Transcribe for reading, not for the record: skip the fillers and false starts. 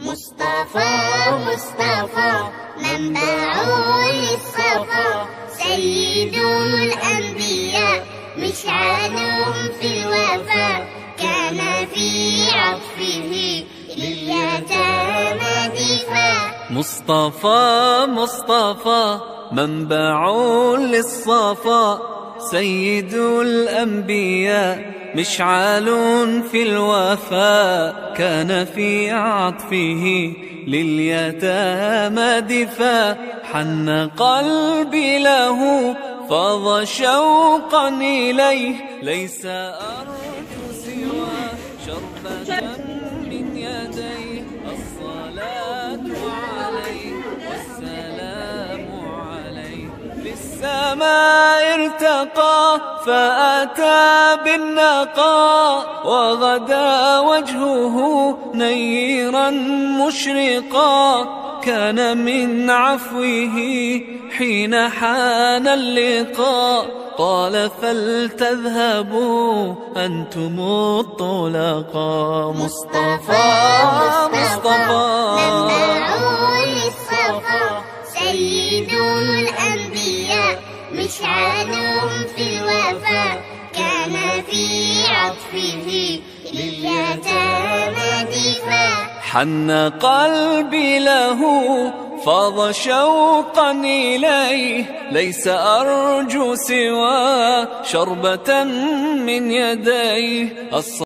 مصطفى مصطفى منبع للصفا، سيد الأنبياء مشعلهم في الوفا، كان في عطفه لليتامى دفاع. مصطفى مصطفى منبع للصفا، سيد الأنبياء مشعل في الوفا، كان في عطفه لليتامى دفاع. حن قلبي له فاض شوقا إليه، ليس أرجو سوى شربة من يديه. الصلاة عليه والسلام عليه، للسماء ارتقى فأتى بالنقاء، وغدا وجهه نيرا مشرقا. كان من عفوه حين حان اللقاء، قال فلتذهبوا أنتم الطلقاء. مصطفى مصطفى منبع للصفا، سيد الأنبياء مشعلهم في الوفا، كان في عطفه لليتامى دفاع. حن قلبي له فاض شوقا إليه، ليس أرجو سوى شربة من يديه.